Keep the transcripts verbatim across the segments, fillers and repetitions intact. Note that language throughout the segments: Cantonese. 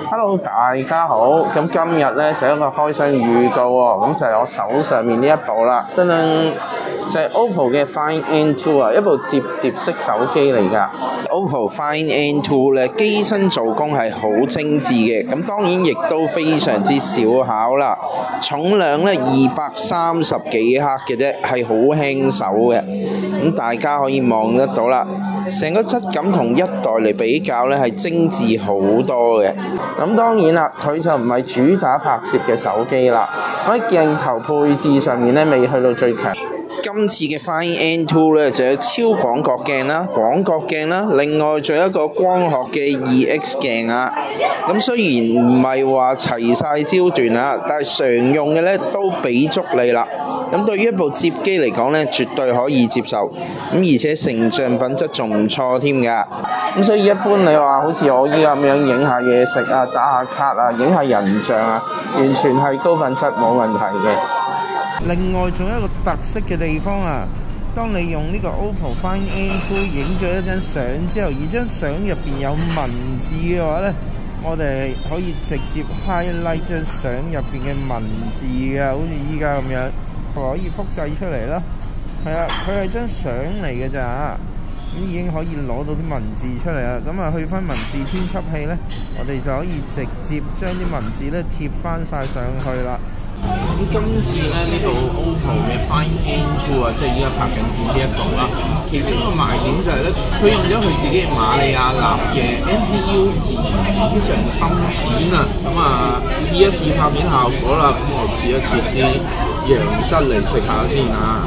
Hello， 大家好。咁今日咧就一個開箱預告喎，咁就係我手上面呢一部啦，噔噔，就係 O P P O 嘅 Find N 二啊，一部摺疊式手機嚟㗎。O P P O Find N 二咧機身做工係好精緻嘅，咁當然亦都非常之小巧啦。重量咧二百三十幾克嘅啫，係好輕手嘅。咁大家可以望得到啦。成個質感同一代嚟比較咧係精緻好多嘅。咁當然啦，佢就唔係主打拍攝嘅手機啦。喺鏡頭配置上面咧未去到最強。今次嘅 Find N 二咧就有超廣角鏡啦、廣角鏡啦，另外仲有一個光學嘅 二 X 鏡啊。咁雖然唔係話齊晒焦段啊，但係常用嘅咧都俾足你啦。咁對於一部摺機嚟講咧，絕對可以接受。咁而且成像品質仲唔錯添㗎。咁所以一般你話好似我依家咁樣影下嘢食啊、打下卡啊、影下人像啊，完全係高品質冇問題嘅。另外仲有一個特色嘅地方啊，當你用呢個 O P P O Find N 二影咗一張相之後，而張相入邊有文字嘅話呢，我哋可以直接 highlight 張相入邊嘅文字嘅，好似依家咁樣，可以複製出嚟啦。係啊，佢係張相嚟嘅咋，咁已經可以攞到啲文字出嚟啦。咁啊，去翻文字編輯器呢，我哋就可以直接將啲文字呢貼翻晒上去啦。咁今次咧呢部 O P P O 嘅 Find N 二啊，即係依家拍緊片呢一部啦。其中一個賣點就係咧，佢用咗佢自己馬里亞納嘅 N P U 自然影像芯片啊。咁啊，試一試拍片效果啦。咁我切一切啲羊膝嚟食下先啊。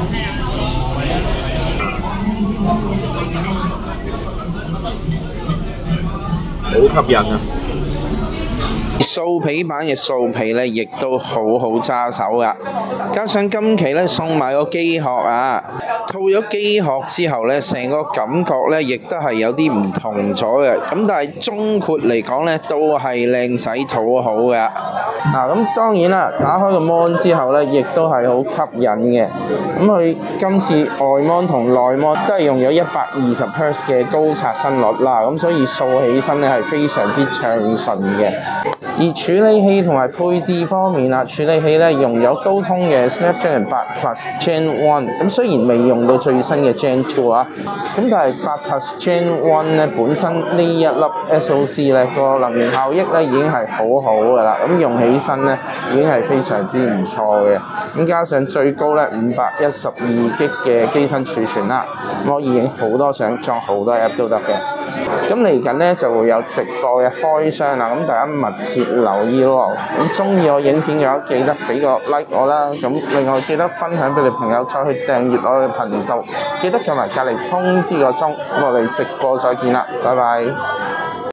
好吸引啊！素皮版嘅素皮咧，亦都好好揸手噶。加上今期咧送埋個機殼啊，套咗機殼之後咧，成個感覺咧亦都係有啲唔同咗嘅。咁但係總括嚟講咧，都係靚仔討好嘅。嗱，咁當然啦，打開個 mon 之後咧，亦都係好吸引嘅。咁佢今次外 mon 同內 mon 都係用咗一百二十赫茲嘅高刷新率啦，咁所以掃起身咧係非常之暢順嘅。而處理器同埋配置方面啦，處理器咧用咗高通嘅 Snapdragon 八 Plus Gen 一，咁雖然未用到最新嘅 Gen 二啊，咁但係八 Plus Gen 一咧本身呢一粒 S O C 咧個能源效益咧已經係好好㗎啦，咁用起身咧已經係非常之唔錯嘅。咁加上最高咧五百一十二 G 嘅機身儲存啦，咁可以影好多相，裝好多 app 都得嘅。咁嚟緊咧就會有直播嘅開箱啦，咁大家密切留意咯。咁中意我影片嘅話，記得俾個 like 我啦。咁另外記得分享俾你朋友，再去訂閱我嘅頻道，記得撳埋隔離通知個鐘。咁我哋直播再見啦，拜拜。